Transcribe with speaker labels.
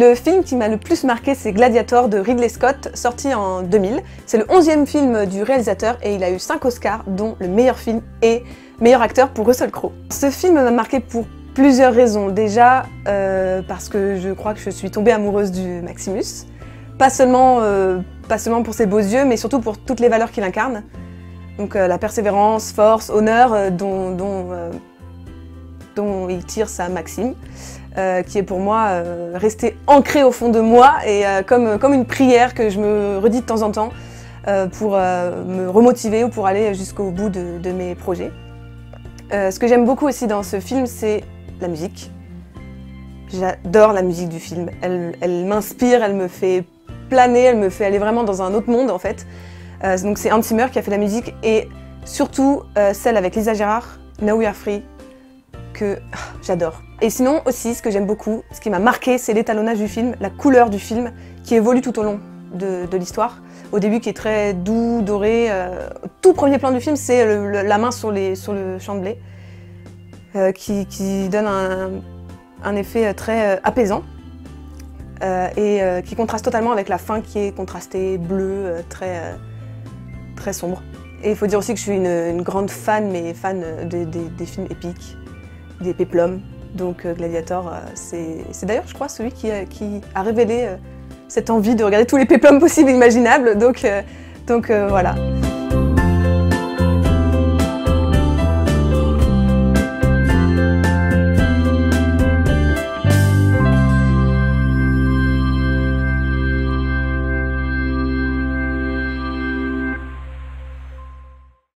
Speaker 1: Le film qui m'a le plus marqué, c'est Gladiator de Ridley Scott, sorti en 2000. C'est le 11e film du réalisateur et il a eu 5 Oscars, dont le meilleur film et meilleur acteur pour Russell Crowe. Ce film m'a marqué pour plusieurs raisons. Déjà, parce que je crois que je suis tombée amoureuse du Maximus. Pas seulement pour ses beaux yeux, mais surtout pour toutes les valeurs qu'il incarne. Donc la persévérance, force, honneur dont il tire sa maxime. Qui est pour moi restée ancrée au fond de moi et comme une prière que je me redis de temps en temps pour me remotiver ou pour aller jusqu'au bout de mes projets. Ce que j'aime beaucoup aussi dans ce film, c'est la musique. J'adore la musique du film. Elle m'inspire, elle me fait planer, elle me fait aller vraiment dans un autre monde en fait. Donc c'est Hans Zimmer qui a fait la musique et surtout celle avec Lisa Gerrard, Now We Are Free, que j'adore. Et sinon aussi, ce que j'aime beaucoup, ce qui m'a marqué, c'est l'étalonnage du film, la couleur du film, qui évolue tout au long de l'histoire. Au début, qui est très doux, doré. Tout premier plan du film, c'est la main sur le champ de blé, qui donne un effet très apaisant et qui contraste totalement avec la fin qui est contrastée bleu, très sombre. Et il faut dire aussi que je suis une grande fan, mais fan des films épiques, des péplums. Donc Gladiator, c'est d'ailleurs, je crois, celui qui a révélé cette envie de regarder tous les péplums possibles et imaginables. Donc voilà.